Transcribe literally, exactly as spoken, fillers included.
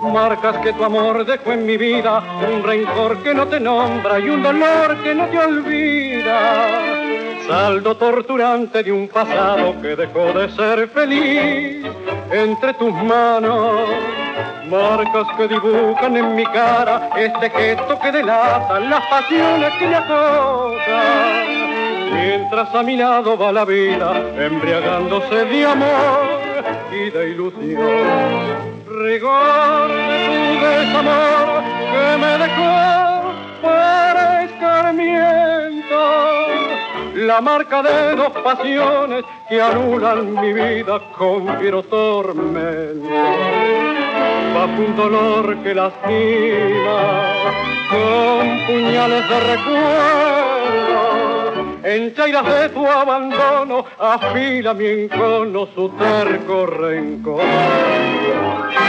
Marcas que tu amor dejó en mi vida, un rencor que no te nombra y un dolor que no te olvida. Saldo torturante de un pasado que dejó de ser feliz entre tus manos. Marcas que dibujan en mi cara este gesto que delata las pasiones que me acosan. Mientras a mi lado va la vida, embriagándose de amor y de ilusión. Rigor de tu desamor que me dejó para escarmiento, la marca de dos pasiones que anulan mi vida con fiero tormento. Bajo un dolor que lastima, con puñales de recuerdo, en chairas de tu abandono, afila mi encono su terco rencor.